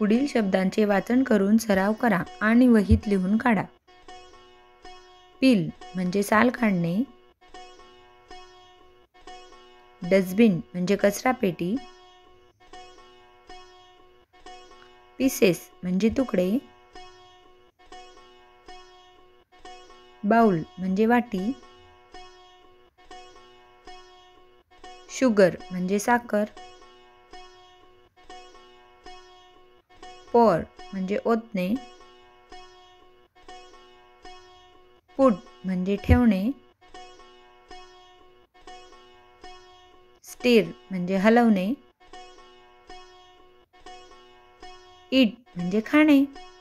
पुढील शब्दांचे वाचन करून सराव करा आणि वहीत लिहून काढा. पील म्हणजे साल काढणे. डस्टबिन म्हणजे कचरा पेटी. पीसेस म्हणजे तुकडे. बाउल म्हणजे वाटी. शुगर म्हणजे साखर. पोर म्हणजे ओतणे. पुट म्हणजे ठेवणे. स्टीर म्हणजे हलवणे. ईट म्हणजे खाणे.